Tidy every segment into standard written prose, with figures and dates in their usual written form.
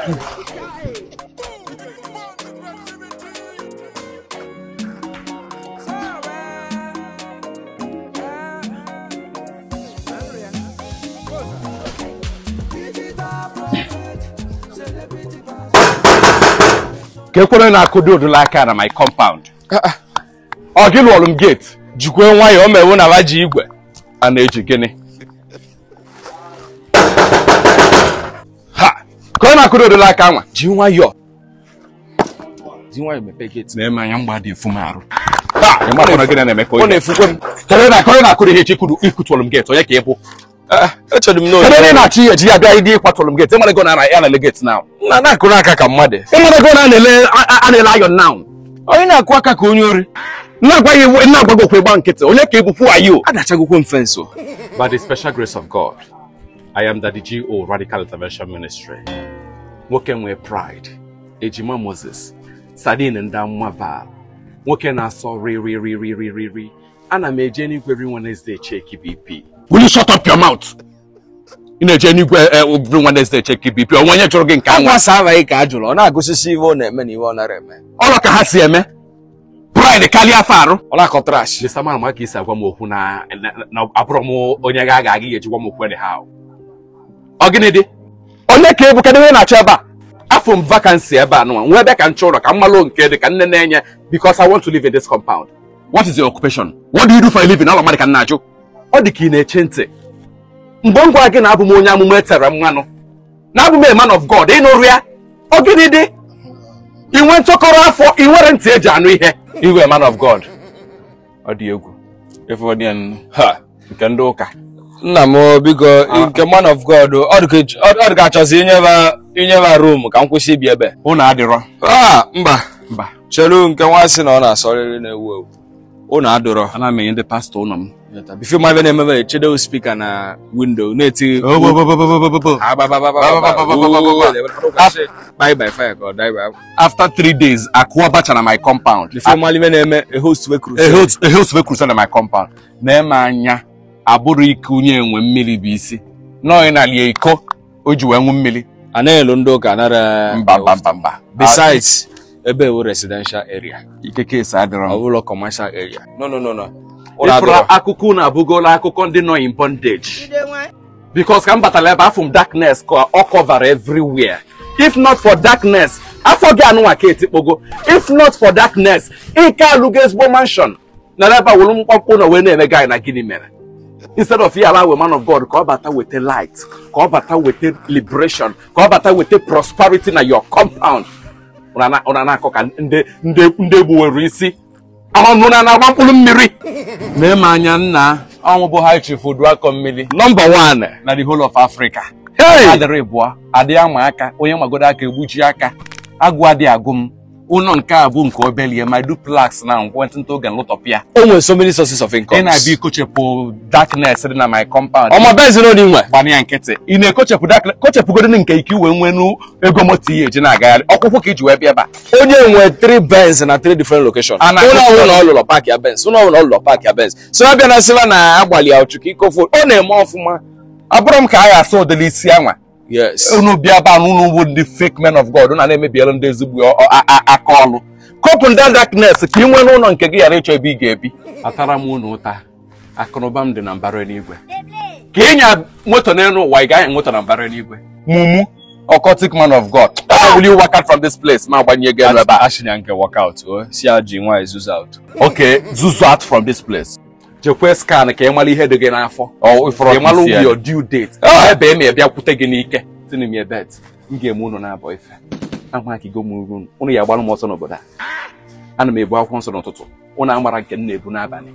Kekwana na akodo Uduaka na my compound. Ogilu olum gate. Jikwe nwa ya o mewu na baji igwe. Ana eji gini. Ha. Ko na akodo Uduaka nwa. Ji nwa yo. Ji nwa yo mepe gate. Na ema ya mgba dị efu marụ. Ha, ya ma na gina na emeko. Ọ na-efukwe m. Ko na akodo he chikudu ikutu olum gate. Onye ka ebo. Echọdụ m n'oyi. Kedụ na chi eji ya bịa ịdị ịkwatụrụ m gate. Ịmara go na ya na le gate now. Na akụrụ aka ka mmadụ. Ịmara go na anele iron now. Onye na-akụ aka ka onye ori. Na-agwaghị okwe gba nkịtị. Onye ka ebufu ayo. Adachagokwe m fence. By the special grace of God, I am the DGO Radical Intervention Ministry. Nwoke nwe pride. Ejima Moses. Sadin ndamwa val. Nwoke na-asọ ri. Ana m eje n'igwe every Wednesday check BP. Will you shut up your mouth? In a genuine every Wednesday check BP. Or when you're jogging, can't pass away casual. Or not go to see one many one. All I can see me. Pride the Kalia Faro. All I got trash. The Sama Makis are Wamokuna and now Apromo Onyaga get you one more how. Organidi. Only cable can win a chaba. I from vacancy about no one. Where back and children, I'm alone, kid, can because I want to live in this compound. What is your occupation? What do you do for a living? All American Najo. Ọ dị ka ị na-echente mgbe gị na abụ m Onyeamuma etere mmanụ na abụ m man of God ị nụrụ ya ọ gịnị dị inwe ntụkọrọ afọ ị nwere ntị eji anụ ihe iwe man of God ọ dị egwu efe ọ dị ha nke ndị ụka nna m biko nke man of God ọ dị ka achọzi inyeba room ka m kwụsị ibi ebe ụnụ adịrọ mba chere nke nwa sị na ọ na-asọrịrị na-ewu ewu ụnụ adịrọ ana m enye ndị pastọ ụnọ m. Before my name, Chedo speaker na window. Bye fire or die. After 3 days, I go back to my compound. Before my name, a host we cruise. A host we cruise on my compound. Nemanya aburi kunye mmili bisi. No ina lieko ojuwe mmili. Ane londo kanara mbamba. Besides, ebe residential area. Ikeke sadro. Awulo commercial area. No. Ifra akuku na bugola akuku ndị nọ in bondage. Because can bataleba from darkness all cover everywhere. If not for darkness, I forget anụnwa ka etikpogo. If not for darkness, ike alụgesbo mansion. Na leba wolu mkpọmkpọ na we na-eme guy na gịnị mere. Instead of you allow a man of God, come bata with a light, come bata with a liberation, come bata with a prosperity na your compound. Una koka nde buwere isi. Amamuna na wampulu mmiri. Name anya nna ọmụbụ high chief Uduakommili. Number 1 na the whole of Africa. Hey! Adịrị bụa, adị ama aka, onye magodo aka egbuchi aka. Agụ adị agụm. Ụlọ nke a bụ nke obelie, my duplex na nkwentị oge nlụtọpịa. O nwere so many sources of income. Ị na-abịa ikochepụ darkness dị na my compound. Ọma bezi no dị nwe. Gbani ya nkịtị. Ị na-ekochepụ darkness, kochepụgodo nke ike iwe nwenu ego moto ihe eji na-agagharị. Ọkwụkwọ ka iji wee bịa eba. Onye nwe 3 Benz na 3 different locations. Ụlọ na ụlọ park ya Benz. Ụlọ na ụlọ park ya Benz. So abịa na sịla na agbali ya ọchụkọ ikofo. Ọ na-eme ọfụma. Abụrụ m ka a ga-asọ odelisi anwa. Yes. Unu bịa ba n'ụlọ ugbo ndị fake men of God na na-emebiela ndị ezigbo aka ọlụ. Couple that darkness ka ị nwere ụlọ nke gị ghara ịchọ ebe ị ga-ebi. Atara m unu ụta. Akụnụba m dị na mbara n'igwe. Ka ịnya moto n'elu ụwa ị gaghị moto na mbara n'igwe. Mumu, occultic man of God. How will you work out from this place? Ma gbanye gị ebe a. Ashinya nke work out. Si aji nwa zuzu out. Okay, zuzu out from this place. Jekwe scan ka ịmala ihe dị gị n'afọ. Ọ ifọrọ ịmala your due date. Ebe eme bịa kwute gị n'ike. Tini m ebet. M ga-eme unu na-abọ ife. Ama ka go mu unu ya gbalụ m ọsọ n'obodo a. Ana m ebu akwụkwọ nsọ n'ụtụtụ. Unu amara nke m na-ebu n'abalị.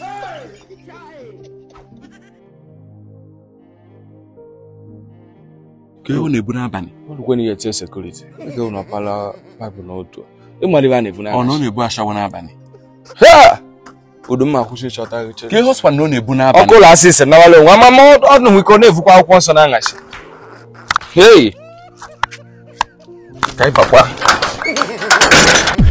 Ke unu na-ebu n'abalị. Unu kwenu ya tie security. Ke unu apala Bible n'otu. Ịmali ba na-ebu n'abalị. Ọ nọ na-ebu ashawo n'abalị. Ha! Uduma kwụsị chọta gị. Ke husband nọ na-ebu n'abalị. Ọkụ la asịsị na wale nwa mama ọ nọ nwiko na-evukwa akwụkwọ nsọ na ngashi. Hey! Kai papa.